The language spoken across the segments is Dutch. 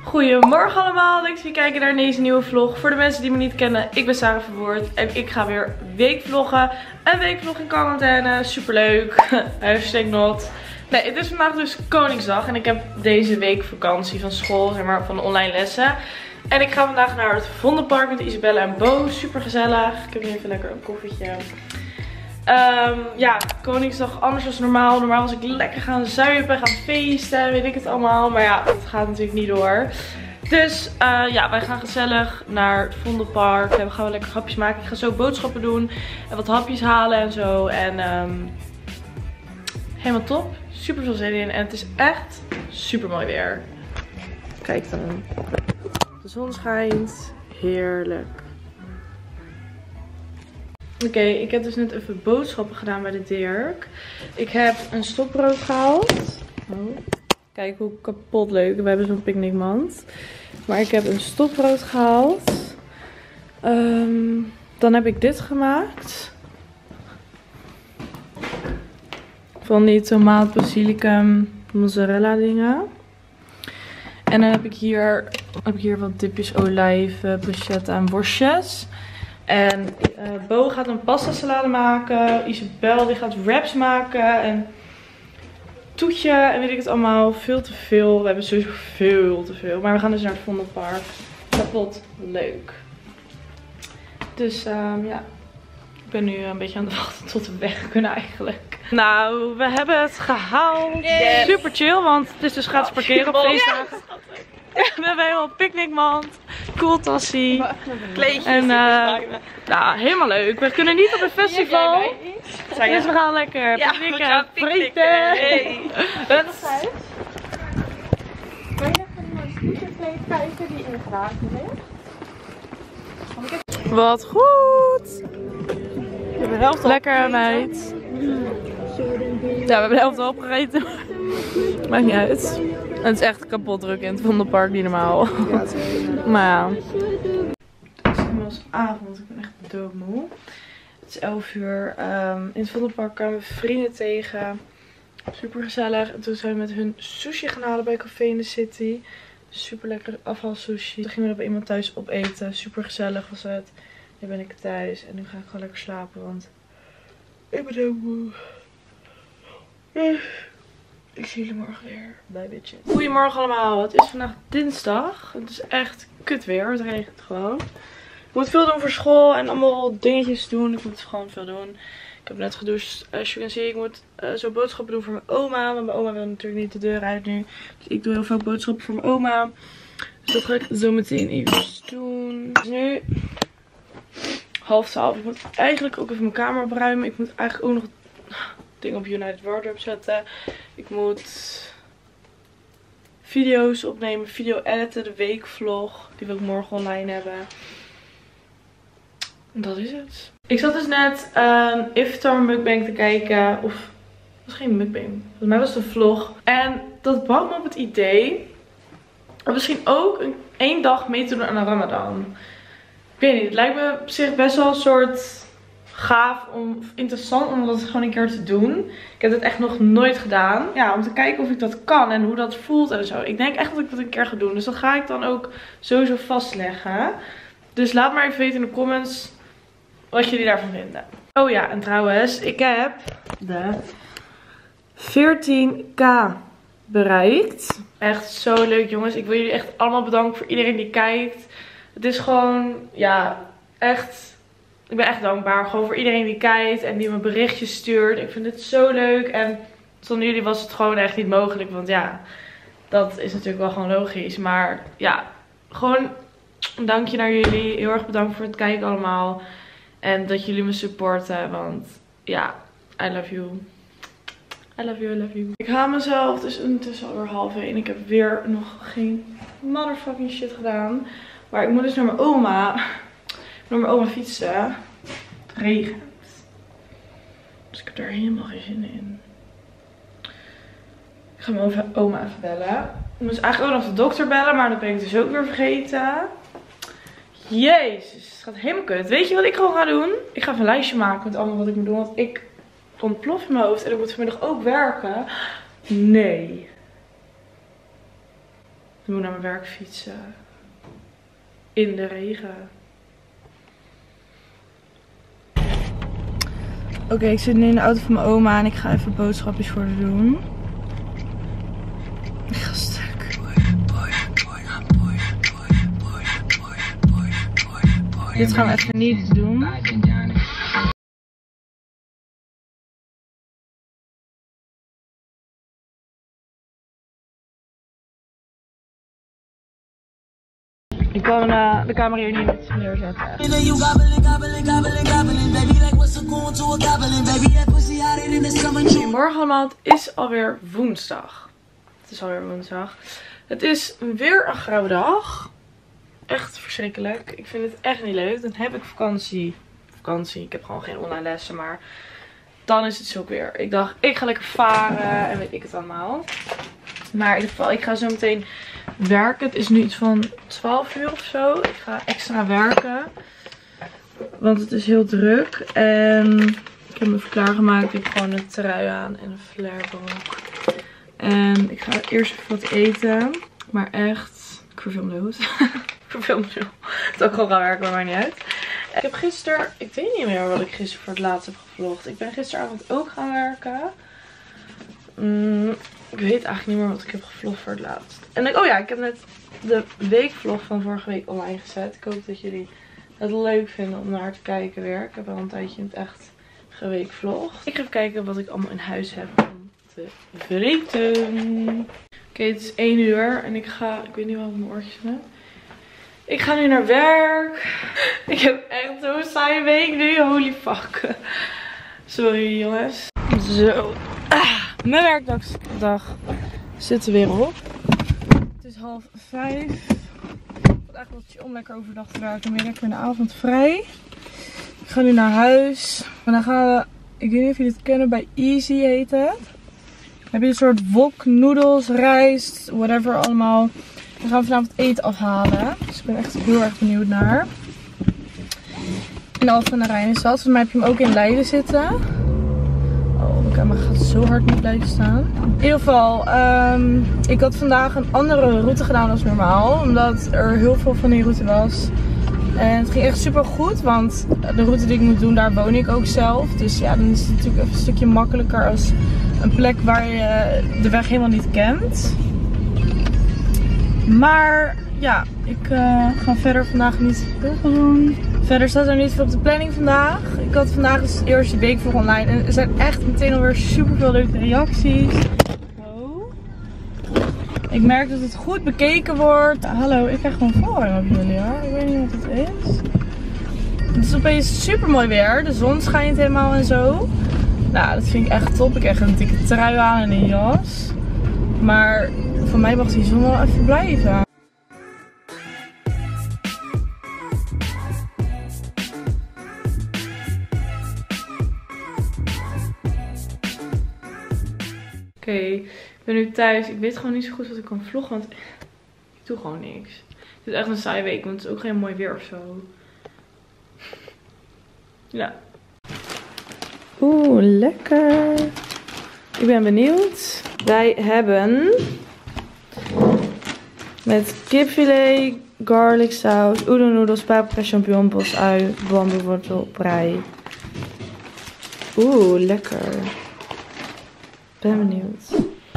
Goedemorgen allemaal, leuk dat jullie kijken naar deze nieuwe vlog. Voor de mensen die me niet kennen, ik ben Sarah Verwoerd en ik ga weer weekvloggen. Een weekvlog in quarantaine, superleuk. Hashtag not. Nee, het is vandaag dus Koningsdag en ik heb deze week vakantie van school, zeg maar van de online lessen. En ik ga vandaag naar het Vondelpark met Isabelle en Bo, super gezellig. Ik heb nu even lekker een koffietje. Ja, Koningsdag anders dan normaal. Normaal was ik lekker gaan zuipen, gaan feesten, weet ik het allemaal. Maar ja, dat gaat natuurlijk niet door. Dus ja, wij gaan gezellig naar het Vondelpark. We gaan wel lekker hapjes maken. Ik ga zo boodschappen doen en wat hapjes halen en zo. En helemaal top. Super veel zin in. En het is echt super mooi weer. Kijk dan. De zon schijnt. Heerlijk. Oké, ik heb dus net even boodschappen gedaan bij de Dirk. Ik heb een stokbrood gehaald. Oh. Kijk hoe kapot leuk. We hebben zo'n picknickmand. Maar ik heb een stokbrood gehaald. Dan heb ik dit gemaakt. Van die tomaat, basilicum, mozzarella dingen. En dan heb ik hier wat dipjes olijven, bruschetta en worstjes. En Bo gaat een pasta salade maken. Isabel die gaat wraps maken. En toetje en weet ik het allemaal. Veel te veel. We hebben sowieso veel te veel. Maar we gaan dus naar het Vondelpark. Kapot leuk. Dus ja. Ik ben nu een beetje aan het wachten tot we weg kunnen eigenlijk. Nou, we hebben het gehaald. Yes. Super chill, want het is dus gratis parkeren op feestdagen. Yes. We hebben helemaal een picknickmand. Cool tassie. Kleedjes. En nou, helemaal leuk. We kunnen niet op een festival. Dus we gaan lekker picknicken. Frieten. Hey. Kan je even een sneakerkleed kijken die in de garage ligt? Wat goed. Lekker meid. Ja, we hebben de helft al opgegeten. Maakt niet uit. En het is echt kapot druk in het Vondelpark, niet normaal. Maar ja. Het is inmiddels avond, ik ben echt doodmoe. Het is 11 uur. In het Vondelpark kwamen we vrienden tegen. Super gezellig. En toen zijn we met hun sushi gaan halen bij Café in the City. Super lekker afval sushi. Toen gingen we er bij iemand thuis opeten. Super gezellig was het. Nu ben ik thuis en nu ga ik gewoon lekker slapen, want ik ben doodmoe. Ik zie jullie morgen weer bij bitches. Goedemorgen allemaal. Het is vandaag dinsdag. Het is echt kut weer. Het regent gewoon. Ik moet veel doen voor school en allemaal dingetjes doen. Ik moet gewoon veel doen. Ik heb net gedoucht. As you can see, ik moet zo boodschappen doen voor mijn oma. Want mijn oma wil natuurlijk niet de deur uit nu. Dus ik doe heel veel boodschappen voor mijn oma. Dus dat ga ik zo meteen even doen. Dus nu 11:30. Ik moet eigenlijk ook even mijn kamer opruimen. Ik moet eigenlijk ook nog dingen op United Wardrobe zetten. Ik moet video's opnemen, video editen, de weekvlog. Die wil ik morgen online hebben. En dat is het. Ik zat dus net een iftar mukbang te kijken. Of, het was geen mukbang. Volgens mij was het een vlog. En dat bracht me op het idee om misschien ook één dag mee te doen aan de Ramadan. Ik weet niet, het lijkt me op zich best wel een soort gaaf of interessant om dat gewoon een keer te doen. Ik heb het echt nog nooit gedaan. Ja, om te kijken of ik dat kan en hoe dat voelt en zo. Ik denk echt dat ik dat een keer ga doen. Dus dat ga ik dan ook sowieso vastleggen. Dus laat maar even weten in de comments wat jullie daarvan vinden. Oh ja, en trouwens, ik heb de 14k bereikt. Echt zo leuk, jongens. Ik wil jullie echt allemaal bedanken voor iedereen die kijkt. Het is gewoon, ja, echt. Ik ben echt dankbaar gewoon voor iedereen die kijkt en die me berichtjes stuurt. Ik vind het zo leuk. En zonder jullie was het gewoon echt niet mogelijk. Want ja, dat is natuurlijk wel gewoon logisch. Maar ja, gewoon een dankje naar jullie. Heel erg bedankt voor het kijken allemaal. En dat jullie me supporten. Want ja, I love you. I love you, I love you. Ik haal mezelf. Het is ondertussen alweer 12:30. Ik heb weer nog geen motherfucking shit gedaan. Maar ik moet dus naar mijn oma. Naar mijn oma fietsen. Het regent. Dus ik heb daar helemaal geen zin in. Ik ga mijn oma even bellen. Ik moest eigenlijk ook nog de dokter bellen. Maar dat ben ik dus ook weer vergeten. Jezus. Het gaat helemaal kut. Weet je wat ik gewoon ga doen? Ik ga even een lijstje maken met allemaal wat ik moet doen. Want ik ontplof in mijn hoofd. En ik moet vanmiddag ook werken. Nee. moet ik naar mijn werk fietsen. In de regen. Oké, ik zit nu in de auto van mijn oma en ik ga even boodschapjes voor haar doen. Ik ga stuk. Dit gaan we even niet doen. Ik kan de camera hier niet neerzetten. Goedemorgen allemaal, het is alweer woensdag. Het is weer een grauwe dag. Echt verschrikkelijk. Ik vind het echt niet leuk. Dan heb ik vakantie. Ik heb gewoon geen online lessen, maar dan is het zo weer. Ik dacht, ik ga lekker varen en weet ik het allemaal. Maar in ieder geval, ik ga zo meteen werken. Het is nu iets van 12 uur of zo. Ik ga extra werken. Want het is heel druk. En ik heb me even klaargemaakt. Ik heb gewoon een trui aan en een flairbroek. En ik ga eerst even wat eten. Maar echt, ik verveel me dood. Het is ook gewoon gaan werken, maar maakt niet uit. Ik heb gisteren, ik weet niet meer wat ik gisteren voor het laatst heb gevlogd. Ik ben gisteravond ook gaan werken. Ik weet eigenlijk niet meer wat ik heb gevlogd voor het laatst. En oh ja, ik heb net de weekvlog van vorige week online gezet. Ik hoop dat jullie het leuk vinden om naar te kijken weer. Ik heb al een tijdje in het echt geweekvlogd. Ik ga even kijken wat ik allemaal in huis heb om te vreten. Oké, het is 1 uur en ik weet niet wat op mijn oortjes heb. Ik ga nu naar werk. Ik heb echt zo'n saaie week nu. Holy fuck. Sorry jongens. Zo. Mijn werkdag zit er weer op. Het is 4:30. Ik vond eigenlijk wel chill om lekker overdag te werken. Maar lekker in de avond vrij. Ik ga nu naar huis. En dan gaan we, ik weet niet of jullie het kennen, bij Easy heet het. Dan heb je een soort wok, noedels, rijst, whatever allemaal. Dan gaan we vanavond eten afhalen. Dus ik ben echt heel erg benieuwd naar. In Alphen aan de Rijn is dat. Volgens mij heb je hem ook in Leiden zitten. Oh, mijn camera gaat zo hard niet blijven staan. In ieder geval, ik had vandaag een andere route gedaan dan normaal. Omdat er heel veel van die route was. En het ging echt super goed. Want de route die ik moet doen, daar woon ik ook zelf. Dus ja, dan is het natuurlijk even een stukje makkelijker als een plek waar je de weg helemaal niet kent. Maar ja, ik ga verder vandaag niet heel veel doen. Verder staat er niet veel op de planning vandaag. Ik had vandaag dus eerst die weekvlog online. En er zijn echt meteen alweer super veel leuke reacties. Oh. Ik merk dat het goed bekeken wordt. Hallo, ik krijg gewoon voorrang op jullie hoor. Ik weet niet wat het is. Het is opeens super mooi weer. De zon schijnt helemaal en zo. Nou, dat vind ik echt top. Ik krijg een dikke trui aan en een jas. Maar voor mij mag die zon wel even blijven. Oké, ik ben nu thuis. Ik weet gewoon niet zo goed wat ik kan vloggen, want ik doe gewoon niks. Het is echt een saaie week, want het is ook geen mooi weer of zo. Ja. Oeh, lekker. Ik ben benieuwd. Wij hebben met kipfilet, garlic saus, udon noedels, paprika, champignon, bosui, bamboewortel, prei. Oeh, lekker. Ben benieuwd.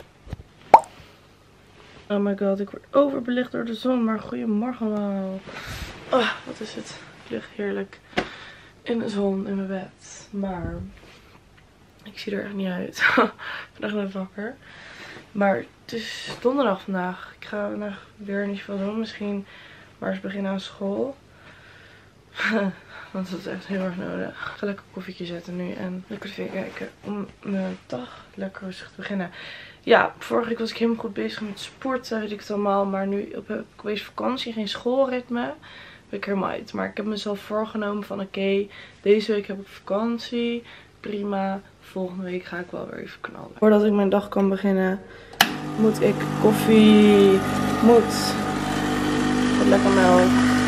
Oh my god, ik word overbelicht door de zon, maar goedemorgen allemaal. Oh, wat is het? Ik lig heerlijk in de zon in mijn bed. Maar ik zie er echt niet uit. Vandaag net wakker. Maar het is donderdag vandaag. Ik ga vandaag weer niet veel doen. Misschien maar eens beginnen aan school. Want dat is echt heel erg nodig. Ik ga lekker koffietje zetten nu en lekker tv kijken. Om mijn dag lekker rustig te beginnen. Ja, vorige week was ik helemaal goed bezig met sporten. Weet ik het allemaal. Maar nu heb ik opeens vakantie. Geen schoolritme. Ben ik helemaal uit. Maar ik heb mezelf voorgenomen van oké, deze week heb ik vakantie. Prima. Volgende week ga ik wel weer even knallen. Voordat ik mijn dag kan beginnen, moet ik koffie. Wat lekker melk.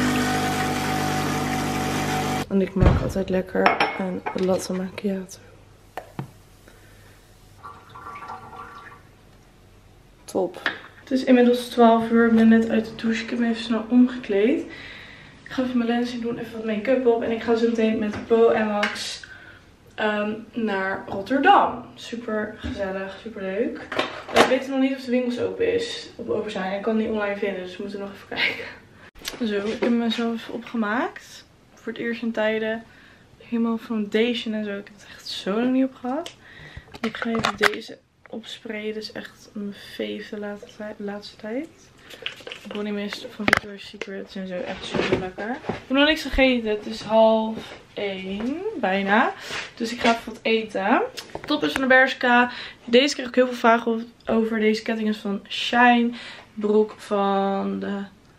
En ik maak altijd lekker een latte macchiato. Top. Het is inmiddels 12 uur. Ik ben net uit de douche. Ik heb me even snel omgekleed. Ik ga even mijn lenzen doen. Even wat make-up op. En ik ga zo meteen met Bo en Max naar Rotterdam. Super gezellig. Super leuk. Ik weet nog niet of de winkels open zijn. Ik kan het niet online vinden. Dus we moeten nog even kijken. Zo, ik heb mezelf even opgemaakt. Voor het eerst in tijden. Helemaal foundation en zo. Ik heb het echt zo lang niet op gehad. Ik ga even deze opsprayen. Dit is echt mijn fave de laatste tijd. Body Mist van Victoria's Secret en zo. Echt super lekker. Ik heb nog niks gegeten. Het is 12:30 bijna. Dus ik ga even wat eten. Top is van de Bershka. Deze kreeg ik heel veel vragen over. Deze ketting is van Shine. Broek van de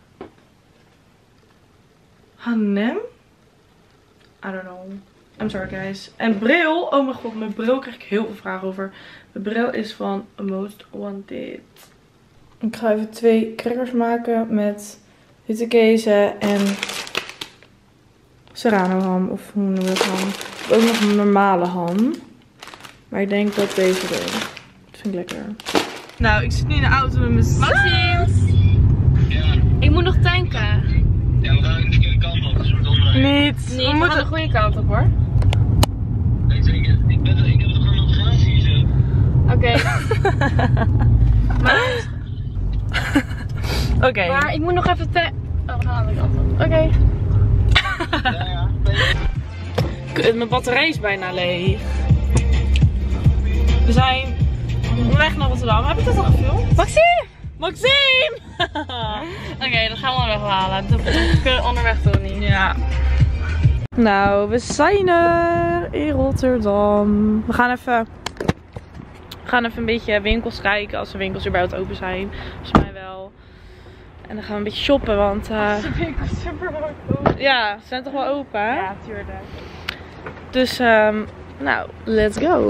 H&M. I don't know. I'm sorry guys. En bril. Oh mijn god, mijn bril krijg ik heel veel vragen over. Mijn bril is van Most Wanted. Ik ga even 2 crackers maken met witte kezen en serrano ham. Of hoe noemen we het ham? Ik heb ook nog een normale ham. Maar ik denk dat deze doen. Dat vind ik lekker. Nou, ik zit nu in de auto met mijn Maxim! Ja. Ik moet nog tanken. Ja, we gaan de verkeerde kant op. Dus we moeten Niet. Nee, we gaan de goede kant op hoor. Ik heb toch een navigatie zo. Oké. Maar... Oké. Maar ik moet nog even Oh, we gaan de kant op. Oké. Ja. Kut, mijn batterij is bijna leeg. We zijn onderweg naar Rotterdam. Heb ik dat al gefilmd? Maxime! Maxime! Oké, dat gaan we onderweg halen. Dat kunnen we onderweg doen niet. Ja. Nou, we zijn er in Rotterdam. We gaan even een beetje winkels kijken. Als de winkels überhaupt open zijn. Volgens mij wel. En dan gaan we een beetje shoppen, want... De winkels super open. Ja, ze zijn toch wel open? Hè? Ja, tuurlijk. Dus, nou, let's go.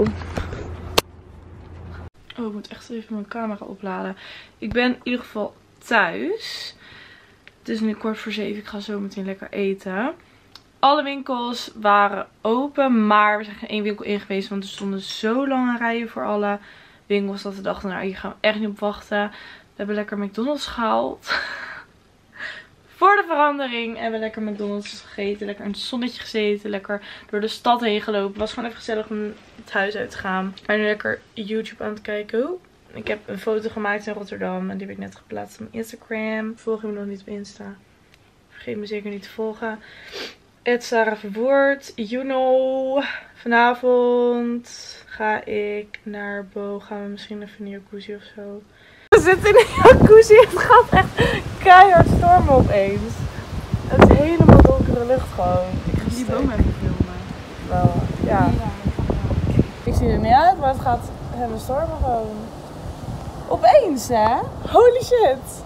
Oh, ik moet echt even mijn camera opladen. Ik ben in ieder geval thuis. Het is nu 6:45. Ik ga zo meteen lekker eten. Alle winkels waren open, maar we zijn geen één winkel in geweest. Want er stonden zo lange rijen voor alle winkels dat we dachten, nou hier gaan we echt niet op wachten. We hebben lekker McDonald's gehaald. Voor de verandering. En we hebben lekker McDonald's gegeten. Lekker in het zonnetje gezeten. Lekker door de stad heen gelopen. Het was gewoon even gezellig om het huis uit te gaan. Ik ben nu lekker YouTube aan het kijken. Ik heb een foto gemaakt in Rotterdam. En die heb ik net geplaatst op Instagram. Volg je me nog niet op Insta? Vergeet me zeker niet te volgen. Sarah Verwoerd. You know. Vanavond ga ik naar Bo. Gaan we misschien even een jacuzzi of zo. We zitten in een jacuzzi. Het gaat echt keihard stormen opeens. Het is helemaal donkere lucht gewoon. Ik ga die boom even filmen. Wel, ja. Ik zie er niet uit, maar het gaat helemaal stormen gewoon. Opeens, hè? Holy shit.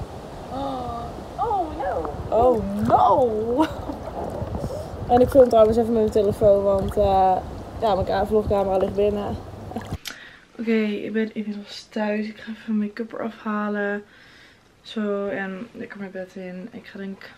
Oh no. Oh no. En ik film trouwens even met mijn telefoon, want ja, mijn vlogcamera ligt binnen. Oké, ik ben inmiddels thuis. Ik ga even mijn make-up eraf halen. Zo, en lekker mijn bed in. Ik ga denk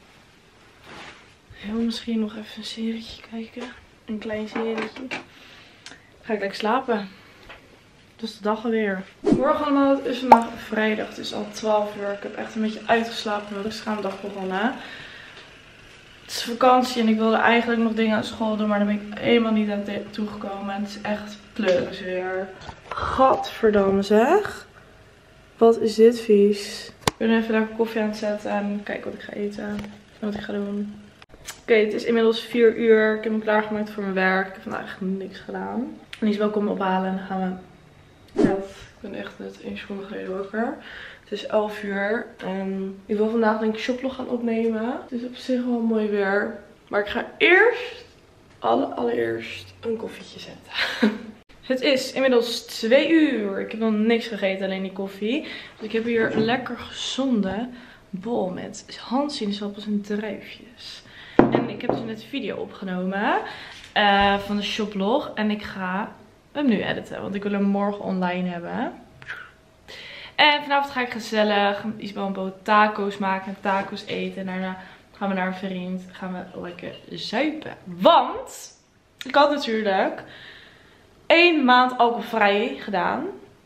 heel misschien nog even een serietje kijken. Een klein serietje. Ga ik lekker slapen. Dat is de dag alweer. Morgen allemaal, het is vandaag vrijdag. Het is al 12 uur. Ik heb echt een beetje uitgeslapen. Dus gaan de dag begonnen. Het is vakantie en ik wilde eigenlijk nog dingen aan school doen. Maar daar ben ik helemaal niet aan toegekomen. En het is echt pleuris weer. Gadverdamme zeg. Wat is dit vies. Ik ben even lekker koffie aan het zetten en kijken wat ik ga eten. En wat ik ga doen. Oké, het is inmiddels 4 uur. Ik heb me klaargemaakt voor mijn werk. Ik heb vandaag echt niks gedaan. En die is wel komen ophalen en dan gaan we... Ja, ik ben echt net 1 seconde geleden wakker. Het is 11 uur. En ik wil vandaag denk ik shoplog gaan opnemen. Het is op zich wel mooi weer. Maar ik ga eerst, allereerst een koffietje zetten. Het is inmiddels 2 uur. Ik heb nog niks gegeten, alleen die koffie. Dus ik heb hier een lekker gezonde bol met handsinaasappels en druifjes. En ik heb dus net een video opgenomen van de shoplog. En ik ga hem nu editen, want ik wil hem morgen online hebben. En vanavond ga ik gezellig Isabel en Bo taco's maken, taco's eten. En daarna gaan we naar een vriend, gaan we lekker zuipen. Want ik had natuurlijk 1 maand alcoholvrij gedaan.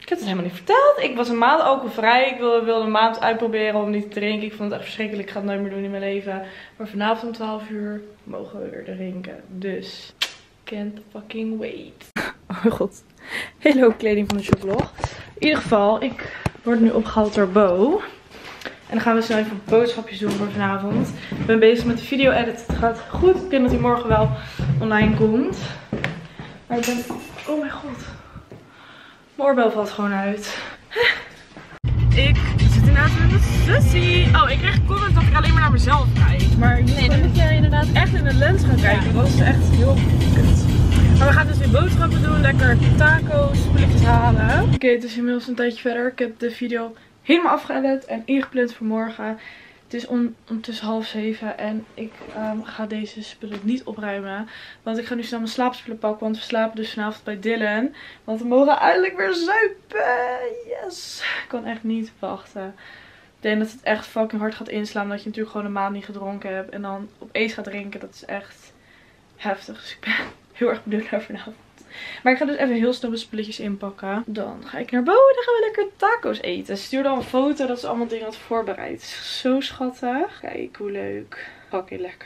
Ik heb het helemaal niet verteld. Ik was een maand alcoholvrij. Ik wilde een maand uitproberen om niet te drinken. Ik vond het echt verschrikkelijk. Ik ga het nooit meer doen in mijn leven. Maar vanavond om 12 uur mogen we weer drinken. Dus can't fucking wait. Oh mijn god. Hele hoop kleding van de shoplog. In ieder geval, ik word nu opgehaald door Bo. En dan gaan we snel even boodschapjes doen voor vanavond. Ik ben bezig met de video edit. Het gaat goed. Ik denk dat hij morgen wel online komt. Maar ik ben... Oh mijn god. Mijn oorbel valt gewoon uit. Ik zit inderdaad met een sussie. Oh, ik kreeg comment dat ik alleen maar naar mezelf kijk. Maar nee, dan moet je inderdaad echt in de lens gaan kijken. Dat is echt heel kut. Maar we gaan dus weer boodschappen doen. Lekker taco's, spulletjes halen. Oké, het is inmiddels een tijdje verder. Ik heb de video helemaal afgeëdit en ingepland voor morgen. Het is ondertussen 6:30 en ik ga deze spullen niet opruimen. Want ik ga nu snel mijn slaapspullen pakken. Want we slapen dus vanavond bij Dylan. Want we mogen eindelijk weer zuipen. Yes. Ik kan echt niet wachten. Ik denk dat het echt fucking hard gaat inslaan. Dat je natuurlijk gewoon een maand niet gedronken hebt. En dan opeens gaat drinken. Dat is echt heftig. Dus ik ben heel erg benieuwd naar vanavond. Maar ik ga dus even heel snel mijn spulletjes inpakken. Dan ga ik naar boven en dan gaan we lekker taco's eten. Ze stuurde al een foto dat ze allemaal dingen had voorbereid. Het is zo schattig. Kijk hoe leuk. Oké, lekker.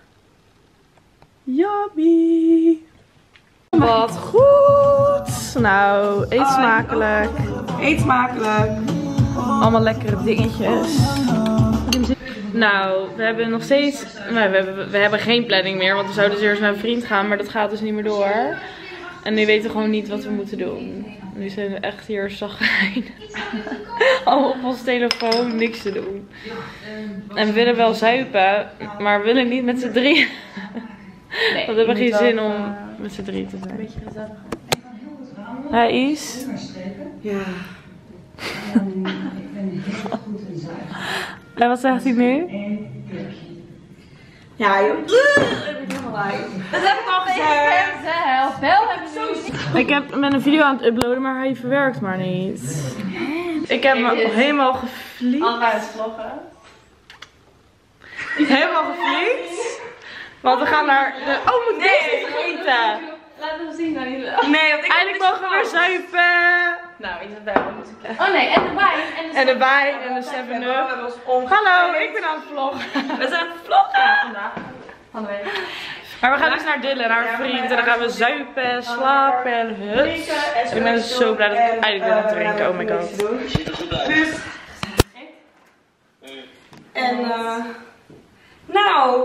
Yummy. Wat goed. Nou, eet smakelijk. Eet smakelijk. Allemaal lekkere dingetjes. Nou, we hebben nog steeds... Nou, we hebben geen planning meer. Want we zouden dus eerst naar een vriend gaan. Maar dat gaat dus niet meer door. En nu weten we gewoon niet wat we moeten doen. Nu zijn we echt hier zagrijn. Allemaal op ons telefoon, niks te doen. En we willen wel zuipen, maar we willen niet met z'n drieën. Nee, want we hebben geen zin om met z'n drieën te zijn. Een beetje gezellig. Hi Is. Ja. En wat zegt hij nu? Ja joh. Dat heb ik al gezegd. Ik ben een video aan het uploaden, maar hij verwerkt maar niet. Ik heb me helemaal gefliekt. Allemaal het vloggen. Helemaal gefliekt. Want we gaan naar de... Oh, moet deze eten. Laten we zien dan. Nee, want eindelijk mogen we weer zuipen. Nou, iets erbij. Oh nee, en de wijn. En de wijn en de 7-Up. Hallo, ik ben aan het vloggen. We zijn aan het vloggen vandaag. Maar we gaan dus naar Dylan, naar een vriend. En dan gaan we zuipen, slapen en huts. Ik ben dus zo blij dat ik eindelijk weer aan het drinken. Oh my god. En nou.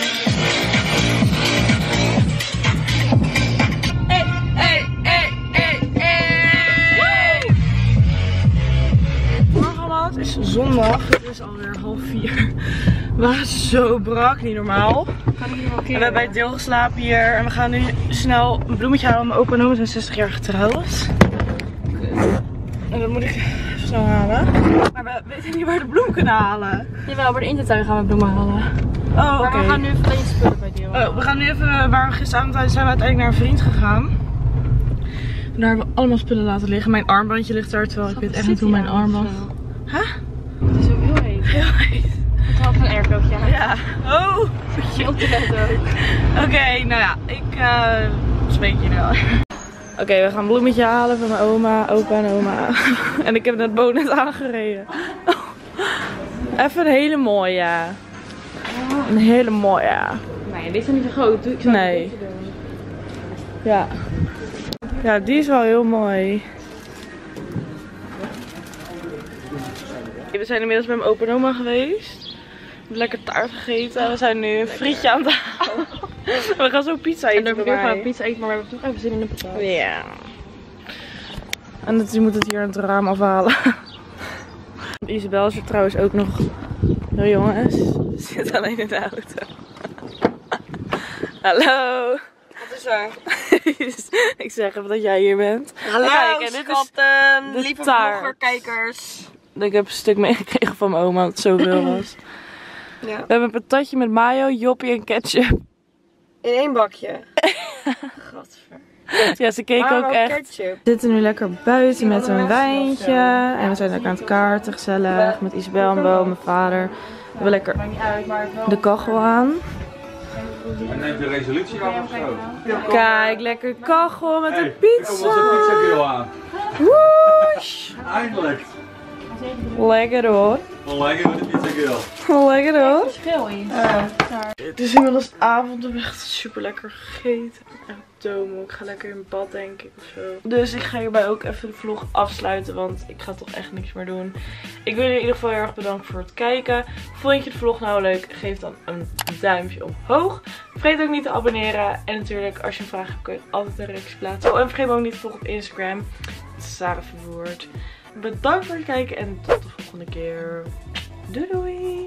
Het is zondag, het is alweer 3:30. We waren zo brak, niet normaal. En we hebben bij het deel geslapen hier. En we gaan nu snel een bloemetje halen. Mijn opa en oma zijn 60 jaar getrouwd. En dat moet ik even snel halen. Maar we weten niet waar de bloem kunnen halen. Jawel, bij de intertuin gaan we bloemen halen. Oh, oké. Maar we gaan nu even deze spullen bij deel. Oh, we gaan nu even, waar we gisteravond zijn we uiteindelijk naar een vriend gegaan. En daar hebben we allemaal spullen laten liggen. Mijn armbandje ligt daar, terwijl ik weet echt niet hoe mijn armband... Huh? Het is ook heel heet. Heel heet. Ik had een aircootje. Ja. Oh. Heel te vet ook. Oké, nou ja, ik spreek je wel. Oké, we gaan een bloemetje halen van mijn oma, opa en oma. En ik heb net Bo net aangereden. Oh. Even een hele mooie. Een hele mooie. Nee, dit is niet zo groot. Ik zou nee. het doen. Ja. Ja, die is wel heel mooi. We zijn inmiddels bij mijn opa en oma geweest. We hebben lekker taart gegeten. We zijn nu een frietje aan het halen. We gaan zo pizza eten. En we gaan pizza eten, maar we hebben toch even zin in de patat. Ja. En je moet het hier aan het raam afhalen. Isabel is er trouwens ook nog. Heel jongens. Ze zit alleen in de auto. Hallo. Wat is er? Ik zeg even dat jij hier bent. Hallo, kijk, en dit schatten, is lieve taart. vloggerkijkers. Ik heb een stuk meegekregen van mijn oma, dat het zoveel was. Ja. We hebben een patatje met mayo, joppie en ketchup. In één bakje. Gadver. Ja, ze keek ook echt. Ketchup. We zitten nu lekker buiten met een wijntje. En we zijn lekker aan het kaarten, gezellig. Met Isabel en Bo, mijn vader. We hebben lekker de kachel aan. En neemt de resolutie af of zo. Kijk, lekker kachel met een pizza. Er was een pizzagrill aan. Woesh. Eindelijk. Lekker hoor. Wel lekker met de pizzagrill. Lekker hoor. Verschil in. Het is inmiddels avond. We hebben echt super lekker gegeten. Echt domo. Ik ga lekker in bad denk ik ofzo. Dus ik ga hierbij ook even de vlog afsluiten. Want ik ga toch echt niks meer doen. Ik wil jullie in ieder geval heel erg bedanken voor het kijken. Vond je de vlog nou leuk? Geef dan een duimpje omhoog. Vergeet ook niet te abonneren. En natuurlijk als je een vraag hebt kun je altijd een reactie plaatsen. Oh, en vergeet me ook niet te volgen op Instagram. Sarah Verwoerd. Bedankt voor het kijken en tot de volgende keer. Doei doei!